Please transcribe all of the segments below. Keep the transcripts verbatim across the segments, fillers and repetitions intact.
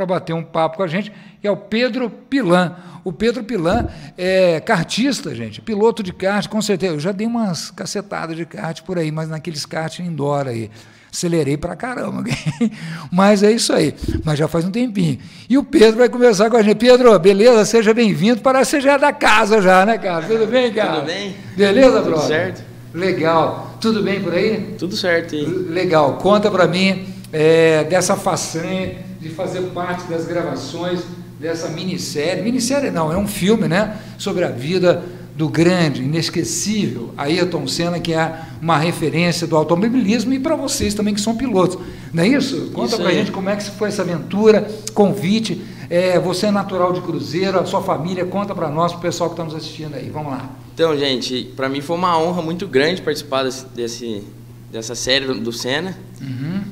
para bater um papo com a gente, que é o Pedro Pilan. O Pedro Pilan é kartista, gente, piloto de kart, com certeza. Eu já dei umas cacetadas de kart por aí, mas naqueles kart indoor aí. Acelerei pra caramba. Mas é isso aí. Mas já faz um tempinho. E o Pedro vai conversar com a gente. Pedro, beleza? Seja bem-vindo. Parece que você já é da casa já, né, cara? Tudo bem, cara? Tudo bem. Beleza, Tudo brother? certo. Legal. Tudo bem por aí? Tudo certo. E... Legal. Conta pra mim é, dessa façanha de fazer parte das gravações dessa minissérie. Minissérie não, é um filme, né? Sobre a vida do grande, inesquecível Ayrton Senna, que é uma referência do automobilismo, e para vocês também que são pilotos, não é isso? Conta para a gente como é que foi essa aventura, convite, é, você é natural de Cruzeiro, a sua família, conta para nós, para o pessoal que está nos assistindo aí, vamos lá. Então, gente, para mim foi uma honra muito grande participar desse, desse, dessa série do, do Senna, uhum.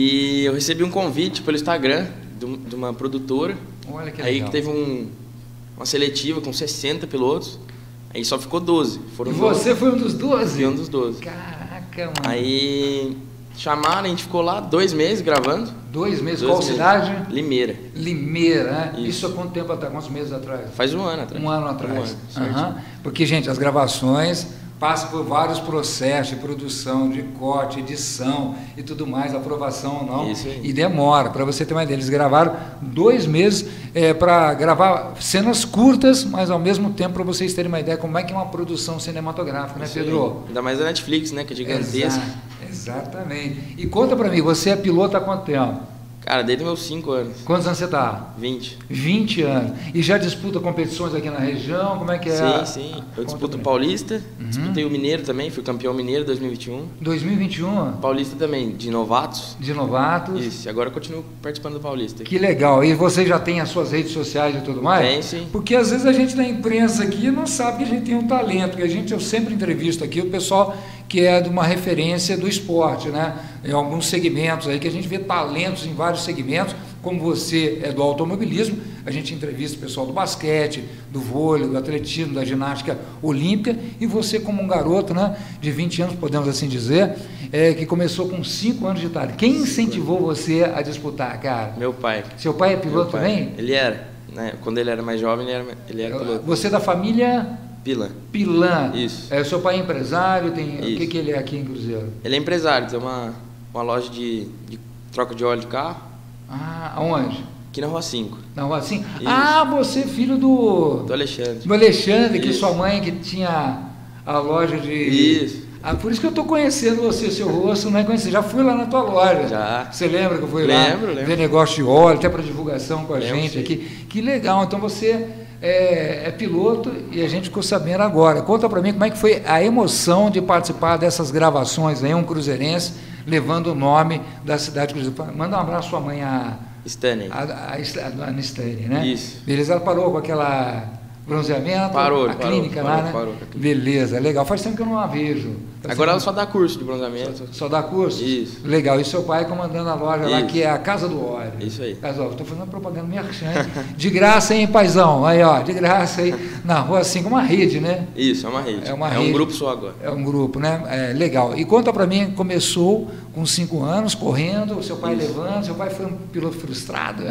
E eu recebi um convite pelo Instagram de, de uma produtora. Olha que aí legal. Que teve um, uma seletiva com sessenta pilotos. Aí só ficou doze. Foram e você doze. Foi um dos doze? Fui um dos doze. Caraca, mano. Aí chamaram, a gente ficou lá dois meses gravando. Dois meses? Dois Qual meses. cidade? Limeira. Limeira, né? Isso. Isso há quanto tempo atrás? Quantos meses atrás? Faz um ano atrás. Um ano atrás. Um ano, uhum. Porque, gente, as gravações passam por vários processos de produção, de corte, edição e tudo mais, aprovação ou não. Isso aí. E demora. Para você ter uma ideia, eles gravaram dois meses é, para gravar cenas curtas, mas ao mesmo tempo para vocês terem uma ideia como é que é uma produção cinematográfica, né, Isso Pedro? Aí. Ainda mais a Netflix, né, que é gigantesca. Exato, exatamente. E conta para mim, você é piloto há quanto tempo? Cara, desde meus cinco anos. Quantos anos você está? vinte. vinte anos. E já disputa competições aqui na região? Como é que é? Sim, sim. Eu disputo o Paulista, uhum. Disputei o Mineiro também, fui campeão mineiro dois mil e vinte e um. dois mil e vinte e um? Paulista também, de novatos. De novatos. Isso, e agora eu continuo participando do Paulista. Que legal. E você já tem as suas redes sociais e tudo mais? Tem, sim. Porque às vezes a gente na imprensa aqui não sabe que a gente tem um talento, porque a gente, eu sempre entrevisto aqui o pessoal que é de uma referência do esporte, né? Em alguns segmentos aí que a gente vê talentos em vários segmentos, como você é do automobilismo, a gente entrevista o pessoal do basquete, do vôlei, do atletismo, da ginástica olímpica, e você como um garoto, né, de vinte anos, podemos assim dizer, é, que começou com cinco anos de idade. Quem incentivou você a disputar, cara? Meu pai. Seu pai é piloto pai. também? Ele era, né? Quando ele era mais jovem, ele era, ele era piloto. Você é da família... Pilan. Pilan. Isso. É, o seu pai é empresário, tem... Isso. O que, que ele é aqui em Cruzeiro? Ele é empresário, tem uma, uma loja de, de troca de óleo de carro. Ah, aonde? Aqui na Rua cinco. Na Rua cinco? Ah, você filho do... Do Alexandre. Do Alexandre, que Isso. sua mãe que tinha a loja de... Isso. Ah, por isso que eu estou conhecendo você, seu rosto, não é conhecido. Já fui lá na tua loja. Já. Você lembra que eu fui lembro, lá lembro. ver negócio de óleo, até para divulgação com a lembro, gente sim. aqui. Que legal. Então você é, é piloto e a gente ficou sabendo agora. Conta para mim como é que foi a emoção de participar dessas gravações aí, um cruzeirense levando o nome da cidade de Cruzeiro. Manda um abraço à sua mãe, a... Stanley. A, a, a, a Stanley, né? Isso. Beleza, ela parou com aquela bronzeamento? Parou, a parou, clínica parou, lá, né? parou, parou. Beleza, legal. Faz tempo que eu não a vejo. Faz Agora ela tempo... só dá curso de bronzeamento. Só, só dá curso? Isso. Legal. E seu pai comandando a loja Isso. lá, que é a Casa do Óleo. Isso aí. Casa do Óleo. Estou fazendo propaganda merchan. De graça, hein, paizão? Aí, ó, de graça aí, na rua, assim, com uma rede, né? Isso, é uma rede. É uma é rede. um grupo só agora. É um grupo, né? É, legal. E conta pra mim, começou com cinco anos, correndo, seu pai Isso. levando, seu pai foi um piloto frustrado.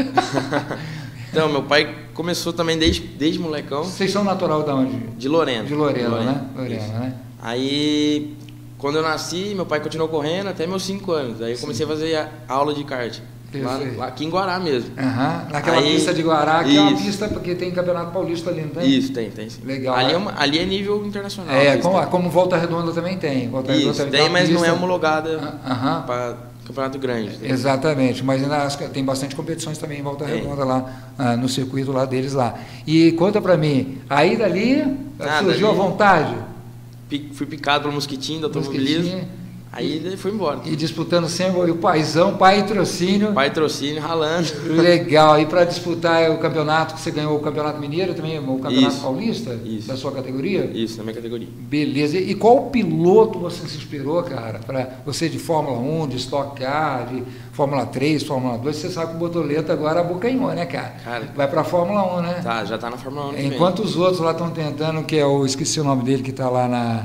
Então, meu pai começou também desde, desde molecão. Vocês são natural de onde? De Lorena. De Lorena, De Lorena. né? Lorena, Isso. né? Aí, quando eu nasci, meu pai continuou correndo até meus cinco anos. Aí eu comecei a fazer a aula de kart. Lá, lá aqui em Guará mesmo. Uhum. Naquela Aí, pista de Guará, que isso. é uma pista porque tem Campeonato Paulista ali, não tem? Isso, tem, tem sim. Legal. Ali é, é, uma, ali é nível internacional. É, isso, como, tem. como Volta Redonda também tem. Volta Isso, Redonda também tem, uma mas pista... não é homologada Uhum. para campeonato grande. Né? Exatamente, mas ainda acho que tem bastante competições também em Volta tem. Redonda lá, ah, no circuito lá deles lá. E conta pra mim, aí dali Ah, surgiu dali, a vontade? Fui picado pelo mosquitinho do automobilismo. Mosquitinho. Aí daí foi embora. E disputando sempre o paizão, pai e trocínio. Pai trocínio, ralando. Legal. E para disputar o campeonato, que você ganhou o Campeonato Mineiro também, o Campeonato Isso. Paulista? Isso. Da sua categoria? Isso, na minha categoria. Beleza. E qual piloto você se inspirou, cara? Para você de Fórmula um, de Stock Car, de Fórmula três, Fórmula dois, você sabe que o Bortoleto agora abocanhou, né, cara? Cara, vai para a Fórmula um, né? Tá, já tá na Fórmula um também. Enquanto os outros lá estão tentando, que é o, esqueci o nome dele, que está lá na,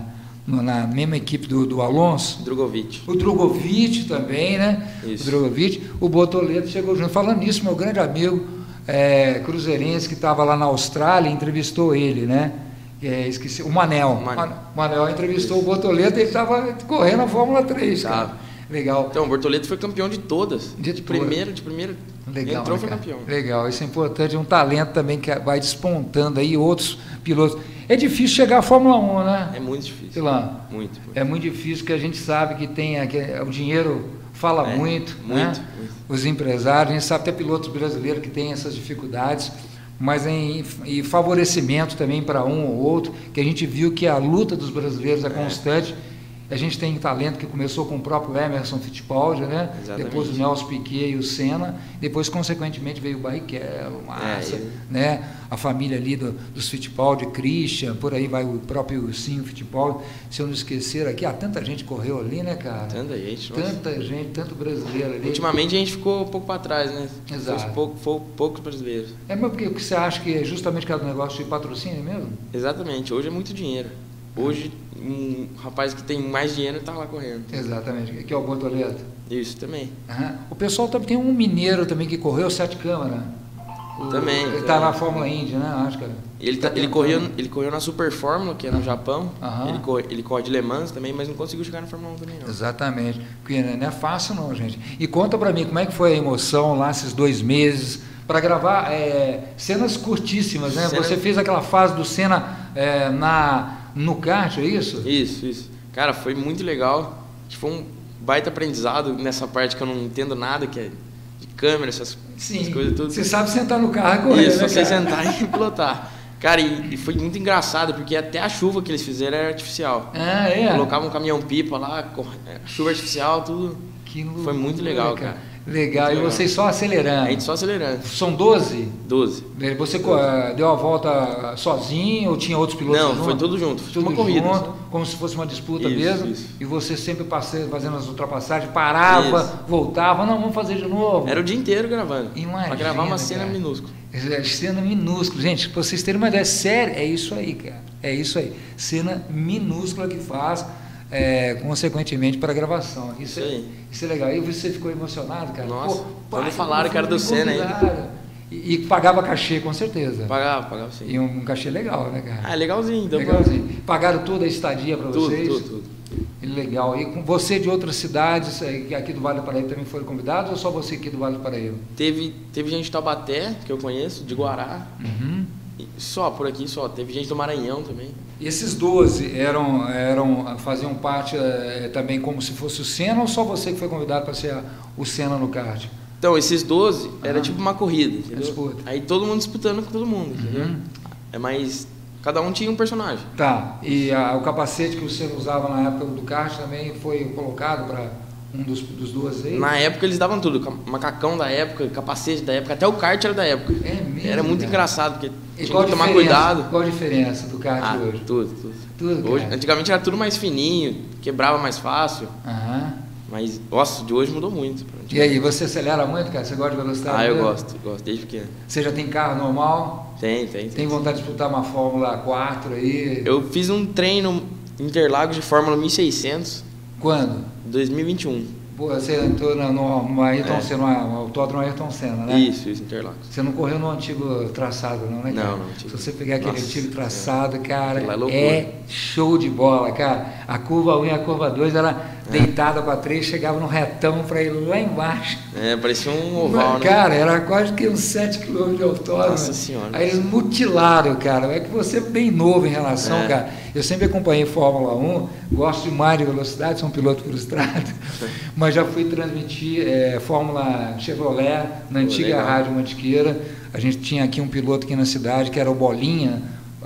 na mesma equipe do, do Alonso. Drogovic. O Drogovic também, né? Isso. O Drogovic. O Bortoleto chegou junto. Falando nisso, meu grande amigo é, cruzeirense que estava lá na Austrália, entrevistou ele, né? É, esqueci, o Manel. O Manel, Manel entrevistou Isso. o Bortoleto e ele estava correndo a Fórmula três, cara. Tá. Legal. Então, o Bortoleto foi campeão de todas. De, de primeiro, de primeiro. Legal, entrou, né, foi campeão. Legal, isso é importante. Um talento também que vai despontando aí, outros pilotos. É difícil chegar à Fórmula um, né? É muito difícil. Sei lá. Muito, muito. É muito difícil, porque a gente sabe que tem aqui, o dinheiro fala é, muito, muito, né? muito. Os empresários, a gente sabe até pilotos brasileiros que têm essas dificuldades, mas em, em favorecimento também para um ou outro, que a gente viu que a luta dos brasileiros é constante. A gente tem talento que começou com o próprio Emerson Fittipaldi, né? Exatamente. Depois o Nelson Piquet e o Senna, depois consequentemente veio o Barrichello, o Massa, é, ele... né? A família ali do, dos Fittipaldi, Christian, por aí vai o próprio Ursinho Fittipaldi. Se eu não esquecer aqui, ah, tanta gente correu ali, né, cara? Tanta gente, Tanta nossa. gente, tanto brasileiro ali. Ultimamente a gente ficou um pouco para trás, né? Exato. Pouco, pouco, poucos brasileiros. É, mas porque você acha que é justamente cada negócio de patrocínio mesmo? Exatamente, hoje é muito dinheiro. Hoje, um rapaz que tem mais dinheiro está lá correndo. Exatamente, que é o Bortoleto. Isso, também. Uhum. O pessoal também tem um mineiro também que correu, Sete Câmara. O, também. Ele está na Fórmula Indy, né? Acho que ele, tá, ele, correu, ele correu na Super Fórmula, que é no uhum. Japão. Uhum. Ele, corre, ele corre de Le Mans também, mas não conseguiu chegar na Fórmula um também, não. Exatamente. Porque não é fácil, não, gente. E conta para mim, como é que foi a emoção lá, esses dois meses, para gravar é, cenas curtíssimas, né? Cena... Você fez aquela fase do Senna é, na... no kart, é isso? Isso, isso. Cara, foi muito legal. Foi um baita aprendizado nessa parte que eu não entendo nada, que é de câmera, essas, Sim, essas coisas tudo. Você sabe sentar no carro e correr, Isso, né, você cara? sentar e pilotar. Cara, e, e foi muito engraçado, porque até a chuva que eles fizeram era artificial. Ah, é? Colocavam um caminhão-pipa lá, chuva artificial, tudo. Que loucura, foi muito legal, cara. cara. Legal, muito e legal. Vocês só acelerando? A gente só acelerando. São doze? doze. Você doze. Deu a volta sozinho ou tinha outros pilotos? Não, junto? foi tudo junto. Foi tudo uma corrida. Junto, como se fosse uma disputa isso, mesmo. Isso. E você sempre passando, fazendo as ultrapassagens, parava, isso. voltava, não, vamos fazer de novo. Era o dia inteiro gravando. Imagina, pra gravar uma cena cara. minúscula. Cena minúscula. Gente, pra vocês terem uma ideia, sério, é isso aí, cara. É isso aí. Cena minúscula que faz... É, consequentemente para a gravação. Isso, é, isso é legal. E você ficou emocionado, cara? Nossa, Pô, quando falaram que era do Senna ainda. E, e pagava cachê, com certeza. Pagava, pagava sim. E um, um cachê legal, né, cara? Ah, legalzinho. Então legalzinho. Pra... Pagaram toda a estadia para vocês? Tudo, tudo, tudo. Legal. E com você de outras cidades, que aqui do Vale do Paraíba também foram convidados ou só você aqui do Vale do Paraíba? Teve, teve gente de Taubaté, que eu conheço, de Guará. Uhum. Só, por aqui só. Teve gente do Maranhão também. E esses doze eram, eram, faziam parte é, também como se fosse o Senna ou só você que foi convidado para ser a, o Senna no kart? Então, esses doze era tipo uma corrida, entendeu? Disputa. Aí todo mundo disputando com todo mundo, entendeu? Uhum. É mais... Cada um tinha um personagem. Tá. E a, o capacete que o Senna usava na época do kart também foi colocado para um dos, dos doze aí? Na época eles davam tudo. Macacão da época, capacete da época, até o kart era da época. É mesmo? Era muito cara. engraçado, porque e tinha que tomar cuidado. Qual a diferença do kart ah, hoje? Tudo, tudo. tudo hoje, antigamente era tudo mais fininho, quebrava mais fácil. Aham. Mas, nossa, de hoje mudou muito. E aí, você acelera muito, cara? Você gosta de velocidade? Ah, eu mesmo? gosto, gosto, desde pequeno. Você já tem carro normal? Tem, tem. Tem, tem vontade de disputar uma Fórmula quatro aí? Eu fiz um treino em Interlagos de Fórmula mil e seiscentos. Quando? dois mil e vinte e um. Pô, você entrou no, no, no Ayrton é. Senna, no autódromo Ayrton Senna, né? Isso, isso, Interlagos. Você não correu no antigo traçado, não, né, cara? Não, não. Antigo. Se você pegar aquele Nossa, antigo traçado, cara, é, é show de bola, cara. A curva um e a curva dois era é. deitada para três, chegava no retão para ir lá embaixo. É, parecia um oval, né? Cara, era quase que uns sete quilômetros de autódromo. Nossa senhora. Aí eles mutilaram, cara. É que você é bem novo em relação, é. cara. Eu sempre acompanhei Fórmula um, gosto demais de velocidade, sou um piloto frustrado, mas já fui transmitir é, Fórmula Chevrolet na antiga legal. Rádio Mantiqueira. A gente tinha aqui um piloto aqui na cidade que era o Bolinha,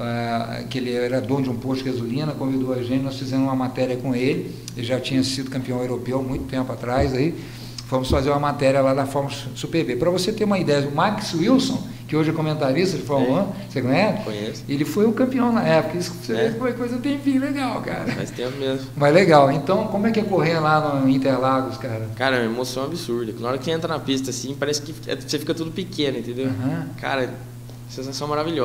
uh, que ele era dono de um posto de gasolina, convidou a gente, nós fizemos uma matéria com ele, ele já tinha sido campeão europeu muito tempo atrás, aí fomos fazer uma matéria lá da Fórmula Super B. Para você ter uma ideia, o Max Wilson, que hoje é comentarista de Fórmula um, você conhece? Conheço. Ele foi um campeão na época, isso você é. vê como é coisa tem fim legal, cara. Faz tempo mesmo. Mas legal, então como é que é correr lá no Interlagos, cara? Cara, é uma emoção absurda. Na hora que entra na pista assim, parece que você fica tudo pequeno, entendeu? Uhum. Cara, sensação maravilhosa.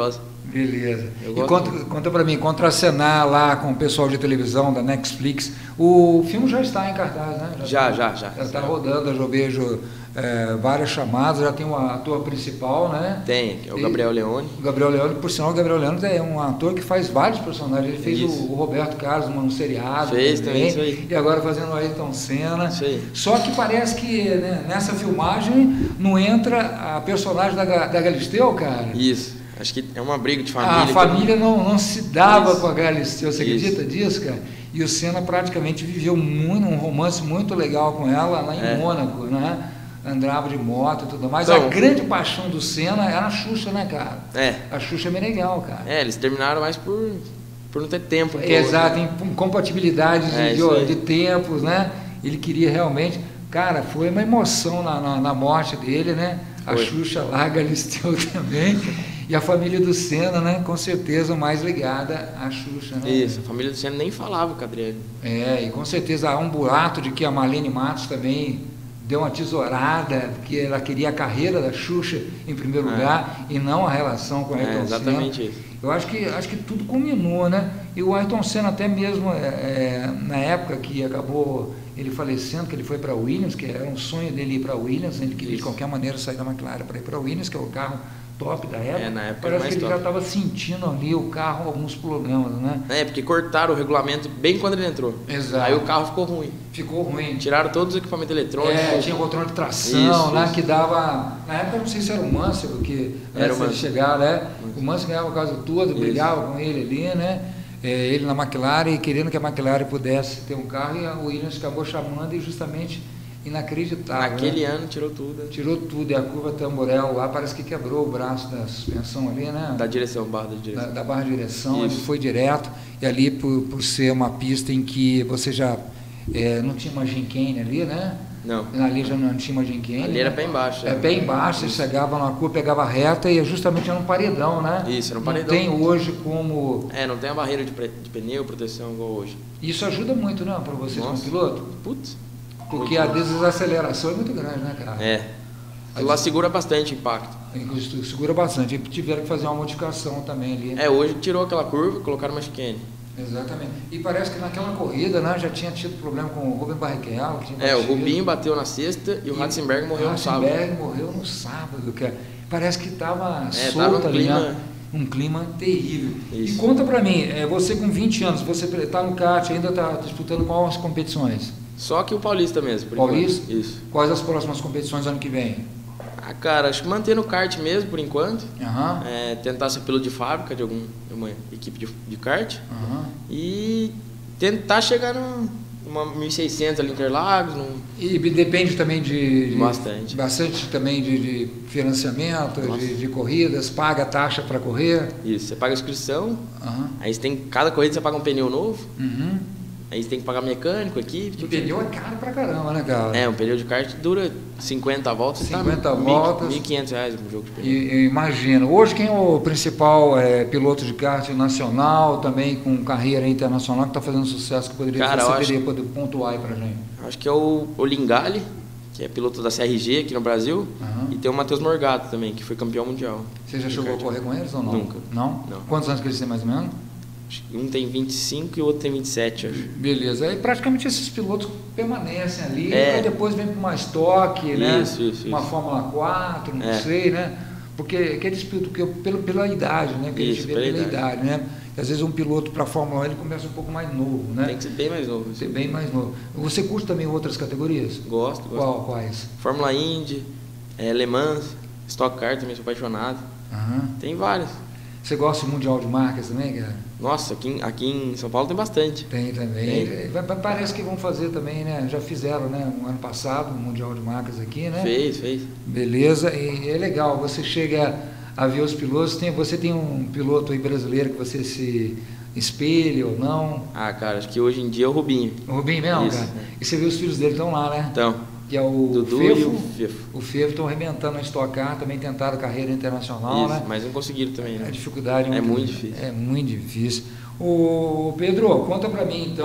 Beleza. Eu E conta, conta pra mim, contracenar lá com o pessoal de televisão da Netflix, o filme já está em cartaz, né? Já, tá, já, já. Já está rodando, eu já vejo é, várias chamadas, já tem um ator principal, né? Tem, é o Gabriel e, Leone. O Gabriel Leone, por sinal, o Gabriel Leone é um ator que faz vários personagens. Ele fez o, o Roberto Carlos num seriado. Fez também, também, isso aí. E agora fazendo o Ayrton Senna. Isso aí. Só que parece que né, nessa filmagem não entra a personagem da, da Galisteu, cara. Isso. Acho que é uma briga de família. A família não, não se dava Isso. com a Galisteu, você Isso. acredita disso, cara? E o Senna praticamente viveu muito, um romance muito legal com ela lá em É. Mônaco, né? Andava de moto e tudo mais. Então, a grande paixão do Senna era a Xuxa, né, cara? É. A Xuxa é bem legal, cara. É, eles terminaram mais por, por não ter tempo. É, exato, em compatibilidade de, É, isso de, aí. de tempos, né? Ele queria realmente. Cara, foi uma emoção na, na, na morte dele, né? A Foi. Xuxa lá, a Galisteu também. E a família do Senna, né? Com certeza mais ligada à Xuxa, né? Isso, a família do Senna nem falava com a Adriane. É, e com certeza há um boato de que a Marlene Matos também deu uma tesourada, porque ela queria a carreira da Xuxa em primeiro É. lugar e não a relação com a Ayrton É, exatamente Senna. isso. Eu acho que, acho que tudo culminou, né? E o Ayrton Senna até mesmo, é, é, na época que acabou ele falecendo, que ele foi para a Williams, que era um sonho dele ir para a Williams, ele queria de Isso. qualquer maneira sair da McLaren para ir para a Williams, que é o carro top da época. É, na época Parece mais que ele top. já estava sentindo ali o carro alguns problemas, né? É, porque cortaram o regulamento bem quando ele entrou. Exato. Aí o carro ficou ruim. Ficou ruim. Tiraram todos os equipamentos eletrônicos. É, tinha controle de tração, Isso, né, isso. que dava, na época eu não sei se era o Mansell, que Era antes o de Mansell. chegar, né, o Mansell ganhava o caso todo, Isso. brigava com ele ali, né, é, ele na McLaren, e querendo que a McLaren pudesse ter um carro, e a Williams acabou chamando, e justamente inacreditável. Naquele né? ano tirou tudo. Tirou tudo, e a curva Tamborel lá parece que quebrou o braço da suspensão ali, né? Da direção, barra da Da, direção. da barra de direção, Isso. ele foi direto, e ali por, por ser uma pista em que você já é, não tinha uma gincane ali, né? Não. Ali já não tinha uma gincane. Ali era pé embaixo. É pé embaixo, você chegava na curva, pegava reta e justamente era um paredão, né? Isso, era um paredão. Não tem hoje como... É, não tem a barreira de, pre- de pneu, proteção igual hoje. Isso ajuda muito, né, para vocês como Nossa. piloto? Putz. Porque a desaceleração é muito grande, né, cara? É. Aquilo lá segura bastante o impacto. Inclusive, segura bastante. E tiveram que fazer uma modificação também ali. É, hoje tirou aquela curva e colocaram uma chicane. Exatamente. E parece que naquela corrida, né, já tinha tido problema com o Rubem Barrichello. que tinha É, o batido. Rubinho bateu na sexta e o Ratzenberg morreu no sábado. Ratzenberg morreu no sábado, cara. Parece que estava É, solto tava um ali, clima- né? Um clima terrível. Isso. E conta pra mim, é, você com vinte anos, você está no kart, ainda está disputando quais competições? Só que o Paulista mesmo. por Paulista? enquanto. Isso. Quais as próximas competições ano que vem? Ah, cara, acho que manter no kart mesmo por enquanto. Aham, É, tentar ser piloto de fábrica de algum, de uma equipe de, de kart. aham. E tentar chegar no, numa mil e seiscentos ali em Interlagos. Num... E depende também de, de- Bastante. bastante também de, de financiamento, de, de corridas, paga taxa para correr. Isso, você paga a inscrição, Aham. aí você tem, cada corrida você paga um pneu novo, Uhum. aí você tem que pagar mecânico, equipe. E tudo. pneu é caro pra caramba, né, cara? É, um pneu de kart dura cinquenta voltas, cinquenta tá voltas. mil e quinhentos reais um jogo de pneu. E, e imagina, hoje quem é o principal é, piloto de kart nacional, também com carreira internacional, que está fazendo sucesso, que poderia, Cara, você eu acho poderia poder pontuar aí pra gente? Acho que é o, o Lingali, que é piloto da C R G aqui no Brasil, Aham. e tem o Matheus Morgato também, que foi campeão mundial. Você já de chegou a kart. correr com eles ou não? Nunca. Não? Não. Quantos anos que eles têm mais ou menos? Acho que um tem vinte e cinco e o outro tem vinte e sete, acho. Beleza. Aí praticamente esses pilotos permanecem ali, É. aí depois vem para uma Stock, né? Isso, isso, uma isso. Fórmula quatro, não É. sei, né? Porque que é disputa porque pela, pela idade, né? Que a gente Isso, vê pela pela idade, idade. né? Que às vezes um piloto para a Fórmula um ele começa um pouco mais novo, né? Tem que ser bem mais novo. Ser bem mais novo. Você curte também outras categorias? Gosto, gosto. Qual, quais? Fórmula Indy, é, Le Mans, Stock Car também sou apaixonado. Aham. Tem várias. Você gosta do Mundial de Marcas também, cara? Nossa, aqui, em- aqui em São Paulo tem bastante. Tem também. Vai- vai- Parece que vão fazer também, né? Já fizeram, né? No ano passado, o Mundial de Marcas aqui, né? Fez, fez. Beleza, e é legal, você chega a ver os pilotos, tem, você tem um piloto aí brasileiro que você se espelha ou não? Ah, cara, acho que hoje em dia é o Rubinho. O Rubinho mesmo, Isso. cara? E você vê os filhos dele estão lá, né? Então, Que é o Dudu Fefo, e o Fefo. o Fefo estão arrebentando na Stock Car, também tentaram carreira internacional, Isso, né? mas não conseguiram também, A né? dificuldade É muito difícil. É muito difícil. O Pedro, conta pra mim então,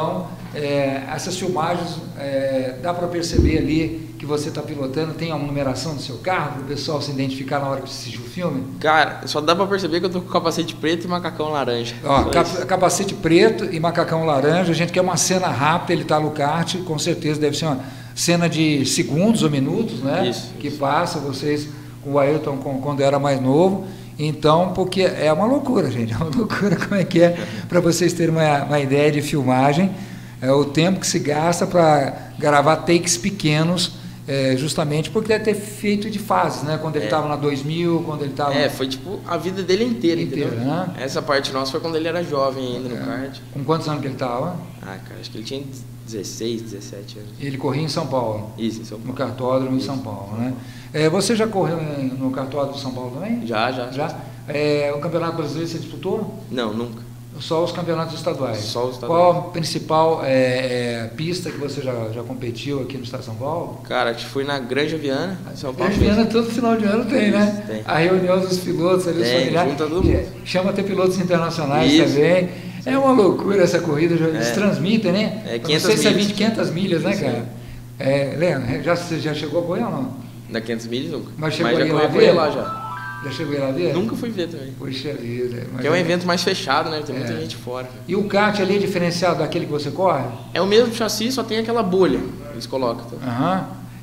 é, essas filmagens, é, dá para perceber ali que você está pilotando, tem uma numeração do seu carro, para o pessoal se identificar na hora que assistir o filme? Cara, só dá para perceber que eu tô com capacete preto e macacão laranja. Ó, cap capacete preto e macacão laranja, a gente quer uma cena rápida, ele está no kart, com certeza deve ser uma cena de segundos ou minutos, né? Isso, que isso. passa, vocês com o Ayrton com, quando era mais novo. Então, porque é uma loucura, gente, é uma loucura como é que é, para vocês terem uma, uma ideia de filmagem, é o tempo que se gasta para gravar takes pequenos, é, justamente porque deve ter feito de fases, né? Quando ele estava é. na dois mil, quando ele estava... É, foi tipo a vida dele inteira, inteira, entendeu? Né? Essa parte nossa foi quando ele era jovem ainda é. no kart. Com quantos anos que ele estava? Ah, cara, acho que ele tinha dezesseis, dezessete anos. Ele corria em São Paulo? Isso, em São Paulo. No kartódromo em São Paulo, né? É, você já correu no kartódromo de São Paulo também? Já, já. Já? É, o Campeonato Brasileiro você disputou? Não, nunca. Só os campeonatos estaduais? Só os estaduais. Qual a principal é, é, pista que você já, já competiu aqui no estado de São Paulo? Cara, acho que fui na Granja Viana, em São Paulo. Granja Viana todo final de ano tem, Isso, né? Tem. A reunião dos pilotos ali, tem, os familiares. junta todo mundo. Chama até pilotos internacionais Isso. também. É uma loucura essa corrida, eles é. transmitem, né? É quinhentas não sei se é milhas. vinte, quinhentas milhas, né, cara? É, Leandro, já, você já chegou a correr ou não? Na quinhentas milhas nunca. Mas chegou Mas já aí corri, lá corri ver? lá já. Já chegou lá ver? Nunca fui ver também. Puxa vida. Porque é um evento mais fechado, né? Tem muita É. gente fora. E o kart ali é diferenciado daquele que você corre? É o mesmo chassi, só tem aquela bolha que eles colocam. Tá? Aham.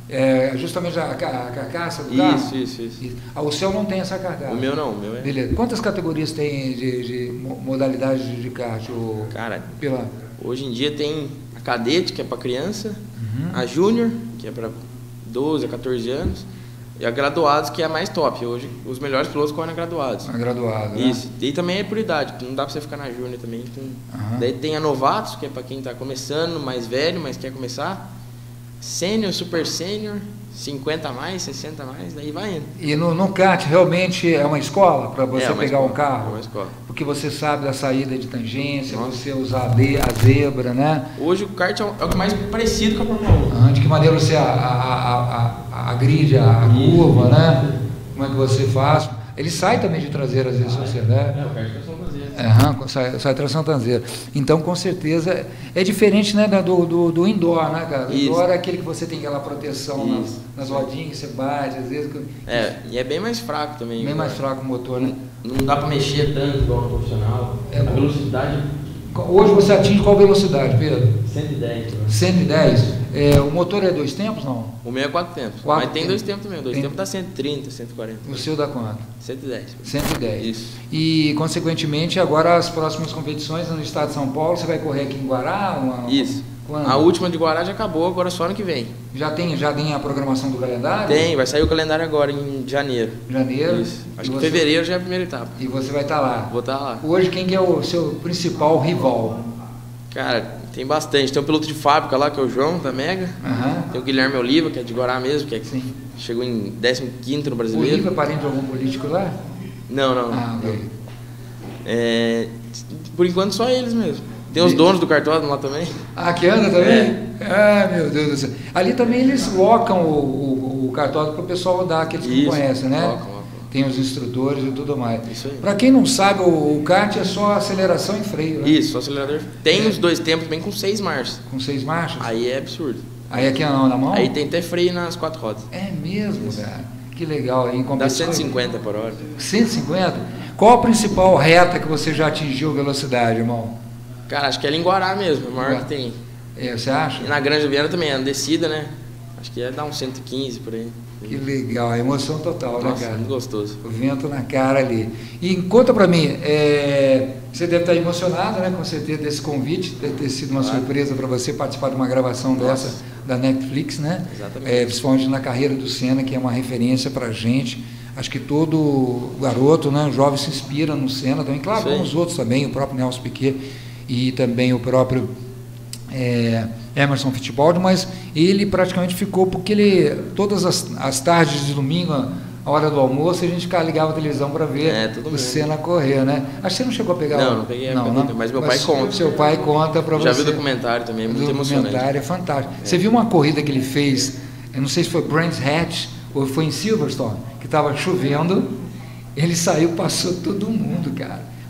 É justamente a, ca- a carcaça do carro? Isso, isso, isso. Isso. Ah, o seu não tem essa carcaça? O meu não, o meu é... Beleza. Quantas categorias tem de, de mo- modalidades de, de kart? O... Cara, Pela... hoje em dia tem a cadete, que é pra criança, Uhum. a júnior, que é pra doze a quatorze anos, e a graduados, que é a mais top. Hoje, os melhores pilotos correm na graduados. A graduada, né? Isso. E também é por idade, não dá pra você ficar na júnior também. Então... Aham. Daí tem a novatos, que é pra quem tá começando, mais velho, mas quer começar. Sênior, super sênior, cinquenta a mais, sessenta a mais, daí vai indo. E no, no kart realmente é uma escola para você É uma pegar escola, um carro? é uma escola. Porque você sabe da saída de tangência, Nossa. você usar a, de, a zebra, né? Hoje o kart é o, é o que mais parecido com a Fórmula um. Ah, de que maneira você a, a, a, a, agride a curva, né? Como é que você faz? Ele sai também de traseira às vezes, você, né? É, o kart é tração traseira. Aham, sai, sai tração traseira. Então, com certeza, é diferente, né, da- do, do, do indoor, né, cara? O Isso. indoor é aquele que você tem aquela proteção nas, Isso. nas rodinhas, que você bate, às vezes, que- É, e é bem mais fraco também. bem mais fraco o motor, né? Não dá pra mexer tanto igual no profissional. É, a velocidade Hoje você atinge qual velocidade, Pedro? cento e dez. Né? cento e dez. É, o motor é dois tempos, não? O meu é quatro tempos. Quatro mas tem tempos. dois tempos também. Dois Tem. tempos dá cento e trinta, cento e quarenta. O seu dá quanto? cento e dez. cento e dez. Isso. E, consequentemente, agora as próximas competições no estado de São Paulo, você vai correr aqui em Guará? Uma, Isso. Quando? A última de Guará já acabou, agora só ano que vem. Já tem, já tem a programação do calendário? Tem, vai sair o calendário agora em janeiro. Janeiro? Isso. Acho E que você- fevereiro já é a primeira etapa. E você vai estar lá? Vou estar lá. Hoje, quem que é o seu principal rival? Cara, tem bastante. Tem um piloto de fábrica lá, que é o João, da Mega. Aham. Tem o Guilherme Oliva, que é de Guará mesmo, que é, Sim. chegou em décimo quinto no O brasileiro. Riva é parente de algum político lá? Não, não. Ah, não. ok. É, por enquanto só eles mesmo. Tem os donos do cartódromo lá também. Ah, que anda também? Ah, meu Deus do céu. Ali também eles locam o, o, o cartódromo para o pessoal rodar, aqueles que Isso, não conhecem, né? locam, locam. Tem os instrutores e tudo mais. Isso aí. Para quem não sabe, o, o kart é só aceleração e freio, né? Isso, o acelerador. Tem os dois tempos bem com seis marchas. Com seis marchas? Aí é absurdo. Aí aqui na, na mão? Aí tem até freio nas quatro rodas. É mesmo, cara. Que legal. Em Dá competição- cento e cinquenta por hora. cento e cinquenta? Qual a principal reta que você já atingiu velocidade, irmão? Cara, acho que é ali em Guará mesmo, é o maior Guará. que tem. É, você acha? E na Granja Viana também, é descida, né? Acho que ia dar uns cento e quinze por aí. Que legal, a emoção total, né, Nossa, cara? muito gostoso. O vento na cara ali. E conta pra mim, é, você deve estar emocionado, né, com certeza, desse convite, deve ter sido uma Claro. surpresa para você participar de uma gravação Nossa. dessa da Netflix, né? Exatamente. É, principalmente na carreira do Senna, que é uma referência pra gente. Acho que todo garoto, né, jovem se inspira no Senna também, claro, Isso aí. como os outros também, o próprio Nelson Piquet e também o próprio é, Emerson Fittipaldi, mas ele praticamente ficou, porque ele, todas as, as tardes de domingo, a hora do almoço, a gente ficava, ligava a televisão para ver É, todo o mundo. Senna correr, né? Acho que você não chegou a pegar Não, o- não peguei a época dele, mas meu pai conta. Seu pai conta para você. Já vi o documentário também, é muito O emocionante. documentário é fantástico. Você viu uma corrida que ele fez, eu não sei se foi Brands Hatch ou foi em Silverstone, que estava chovendo, ele saiu, passou todo mundo, cara.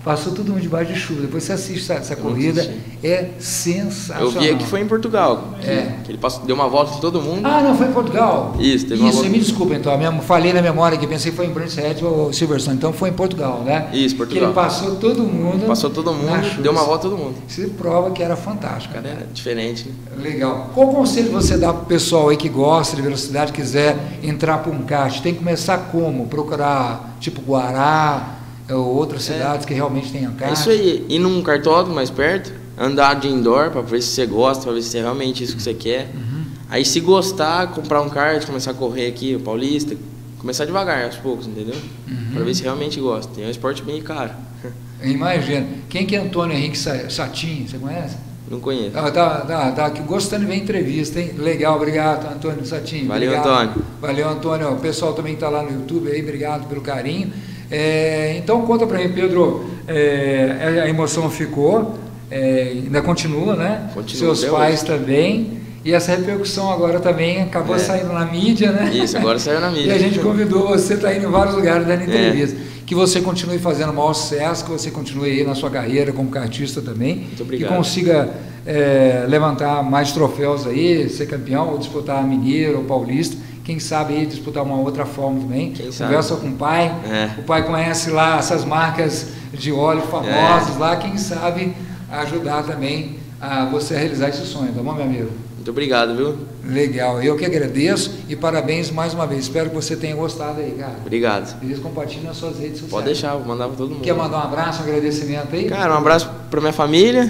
Passou todo mundo debaixo de chuva. Depois você assiste essa, essa corrida, é sensacional. Eu vi aqui foi em Portugal, que, é. que ele passou, deu uma volta em todo mundo. Ah, não, foi em Portugal? Isso, teve Isso, uma volta. me desculpa então, eu falei na memória que pensei que foi em Brands Hatch ou Silverstone, então foi em Portugal, né? Isso, Portugal. Que ele passou todo mundo. Passou todo mundo, deu uma volta todo mundo. Isso prova que era fantástico. Cara, era diferente, né? Legal. Qual conselho você dá para o pessoal aí que gosta de velocidade, quiser entrar para um kart? Tem que começar como? Procurar tipo Guará ou outras cidades é. que realmente tenham kart? É isso aí, ir num kartódromo mais perto, andar de indoor para ver se você gosta, para ver se é realmente isso que você quer. Uhum. Aí se gostar, comprar um kart, começar a correr aqui, o Paulista, começar devagar, aos poucos, entendeu? Uhum. Para ver se realmente gosta. É um esporte bem caro. Imagina. Quem que é Antônio Henrique Satin? Você conhece? Não conheço. Ah, tá, tá, tá aqui gostando de ver a entrevista, hein? Legal, obrigado, Antônio Satin. Valeu, obrigado. Antônio. Valeu, Antônio. O pessoal também está lá no YouTube aí, obrigado pelo carinho. É, então conta para mim, Pedro, é, a emoção ficou, é, ainda continua, né? Continua. Seus pais hoje. Também. E essa repercussão agora também acabou é. saindo na mídia, né? Isso, agora saiu na mídia. E a gente convidou você, está indo em vários lugares dando entrevista. É. Que você continue fazendo o maior sucesso, que você continue aí na sua carreira como kartista também. Muito obrigado. Que consiga é, levantar mais troféus aí, ser campeão, ou disputar Mineiro ou Paulista. Quem sabe aí disputar uma outra forma também. Quem Conversa sabe? com o pai. É. O pai conhece lá essas marcas de óleo famosas é. lá. Quem sabe ajudar também a você a realizar esse sonho, tá bom, meu amigo? Muito obrigado, viu? Legal, eu que agradeço e parabéns mais uma vez. Espero que você tenha gostado aí, cara. Obrigado. Eles compartilham nas suas redes sociais. Pode deixar, vou mandar para todo mundo. Quer mandar um abraço, um agradecimento aí? Cara, um abraço para minha família,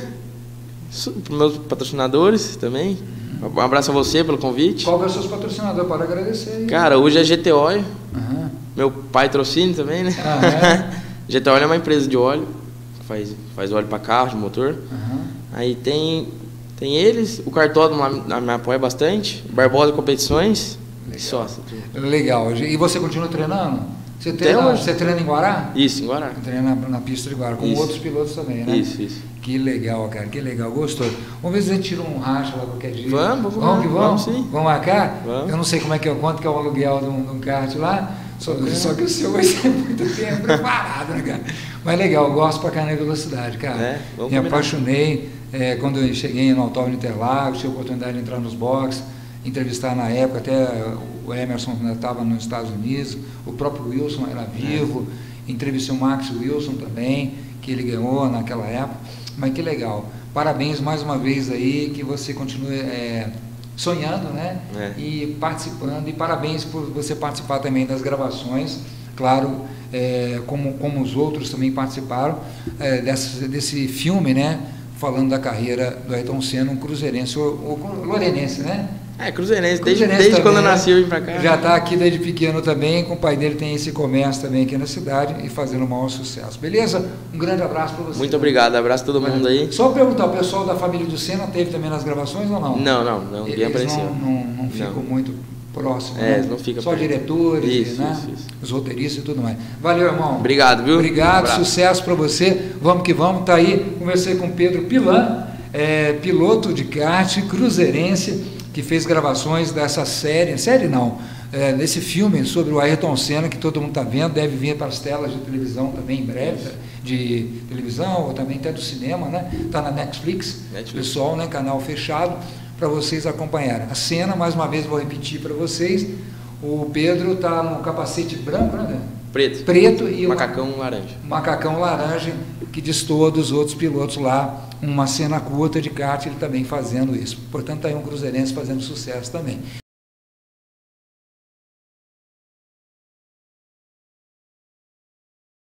para meus patrocinadores também. Uhum. Um abraço a você pelo convite. Qual que é o seu patrocinador? Para agradecer aí. Cara, hoje é G T Óleo. Uhum. Meu pai trouxe também, né? Ah, é? G T Óleo é uma empresa de óleo, que faz, faz óleo para carro, de motor. Uhum. Aí tem... Tem eles, o Cartódromo me apoia bastante, Barbosa Competições e sócio. Legal. E você continua treinando? Você treina, você treina em Guará? Isso, em Guará. Treina na, na pista de Guará, com isso. Outros pilotos também, né? Isso, isso. Que legal, cara, que legal, gostou. Vamos ver se a gente tira um racha lá qualquer dia. Vamos, vamos. Vamos que vamos? Vamos sim. Vamos marcar? Vamos. Eu não sei como é que é, quanto que é o aluguel de um, de um kart lá, só, é. só que o seu vai ser muito tempo preparado, né, cara? Mas legal, eu gosto pra caramba de velocidade, cara. É, vamos Me combinar. apaixonei. É, quando eu cheguei no Autódromo Interlagos, tive a oportunidade de entrar nos boxes, entrevistar na época, até o Emerson estava nos Estados Unidos, o próprio Wilson era vivo, é. Entrevistei o Max Wilson também, que ele ganhou naquela época, mas que legal. Parabéns mais uma vez aí, que você continue é, sonhando, né? É. E participando, e parabéns por você participar também das gravações, claro, é, como, como os outros também participaram é, desse, desse filme, né? Falando da carreira do Ayrton Senna, um cruzeirense, ou, ou lorenense, né? É, cruzeirense, cruzeirense desde, desde também, quando eu né? nasci eu vim pra cá. Já está aqui desde pequeno também, com o pai dele tem esse comércio também aqui na cidade e fazendo o maior sucesso. Beleza? Um grande abraço para você. Muito obrigado, abraço a todo Mas, mundo aí. Só perguntar, o pessoal da família do Senna teve também nas gravações ou não? Não, não, não, ninguém apareceu. Não, não, não ficam muito próximos, é, né? não fica Só perto. Diretores, isso, né? Isso, isso. Os roteiristas e tudo mais. Valeu, irmão. Obrigado, viu? Obrigado, um sucesso para você. Vamos que vamos, tá aí. Conversei com o Pedro Pilan, é, piloto de kart, cruzeirense, que fez gravações dessa série, série não, é, desse filme sobre o Ayrton Senna, que todo mundo está vendo, deve vir para as telas de televisão também em breve, de televisão, ou também até do cinema, né? Está na Netflix, Netflix, pessoal, né? Canal fechado, para vocês acompanharem. A cena, mais uma vez, vou repetir para vocês, o Pedro está no capacete branco, né? Preto. Preto e macacão uma, laranja. Macacão laranja, que destoa dos outros pilotos lá, uma cena curta de kart, ele também fazendo isso. Portanto, está aí um cruzeirense fazendo sucesso também.